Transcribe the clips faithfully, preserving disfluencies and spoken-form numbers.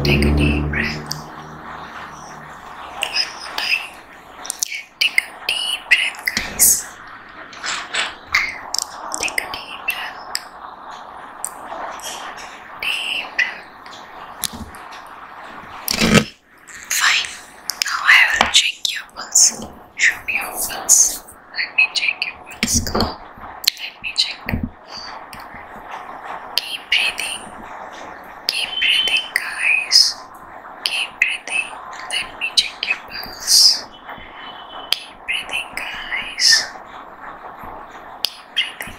Take a deep breath. One more time. Take a deep breath, guys. Take a deep breath. Deep breath. Fine. Now I will check your pulse. Show me your pulse. Let me check your pulse. Come on. Let me check. Keep breathing. Keep breathing, guys. Keep breathing. Let me check your pulse. Keep breathing, guys. Keep breathing.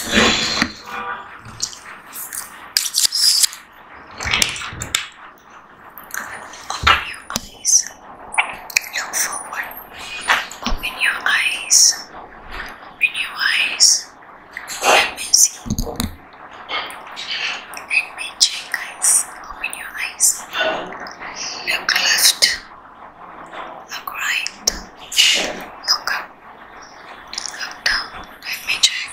Open your eyes. Look forward. Open your eyes. Open your eyes. Let me see. Let me check, guys. Open your eyes. Look left. Look right. Look up. Look down. Let me check.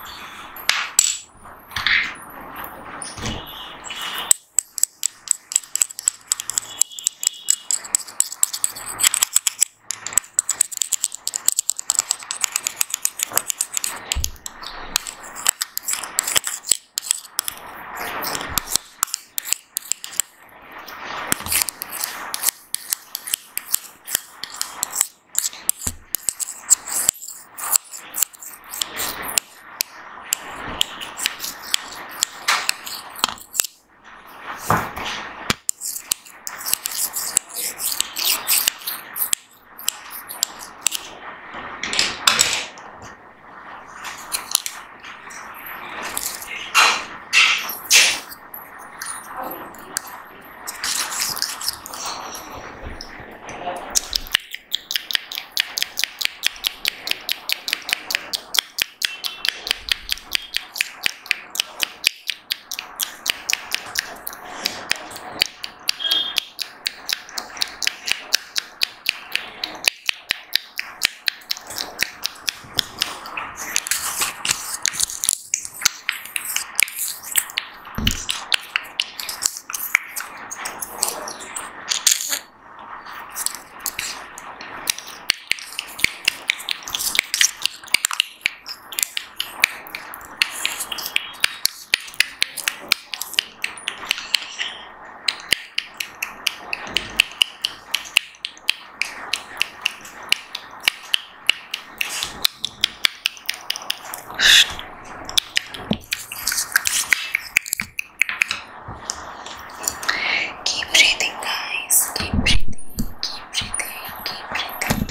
Keep breathing, guys. Keep breathing. Keep breathing. Keep breathing.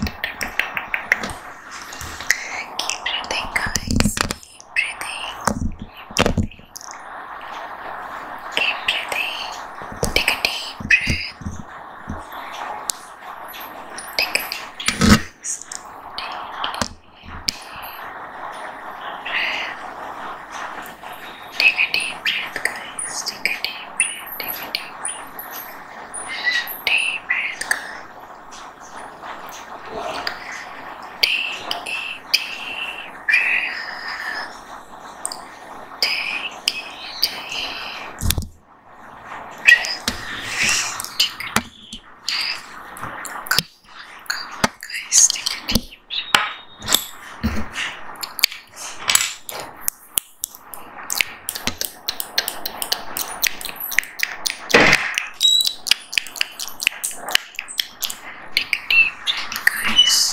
Keep breathing, guys. Keep breathing. Keep breathing. Take a deep breath. Take a deep breath, guys. Take a deep breath, guys. Take a deep breath. Take a deep breath. Deep breath, guys. Take a deep breath. Take a deep breath. Take a deep breath. Come on, guys. Take a deep breath. Take a deep breath, guys.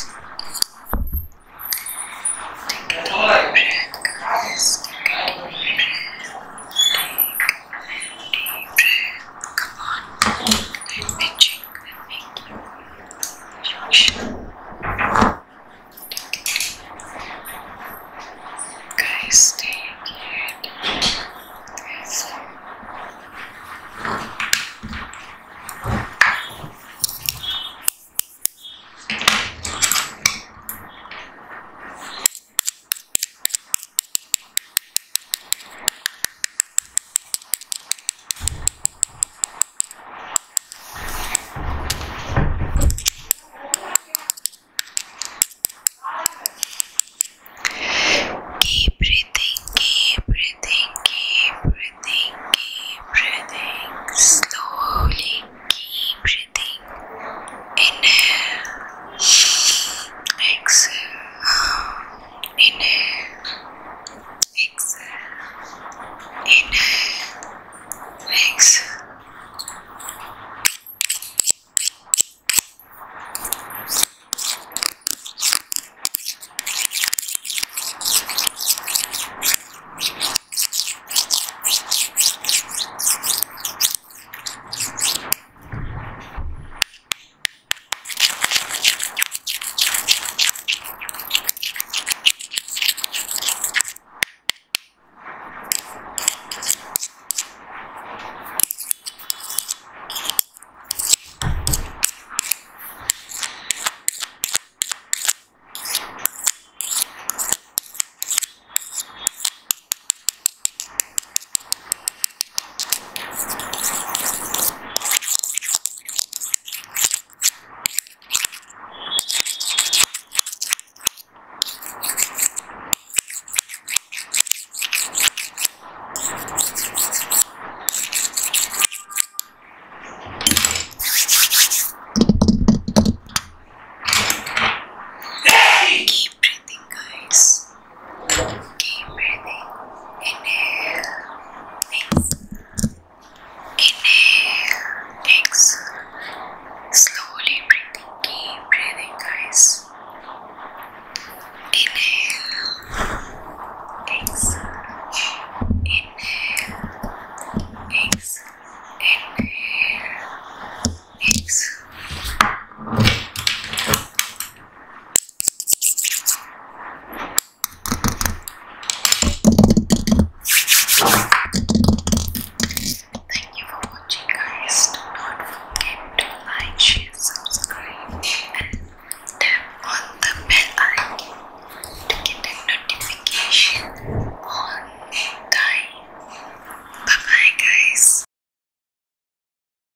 Take a deep breath, guys. Take a deep breath. Take a deep breath. Come on. Let me check. Let me keep. Guys, stay.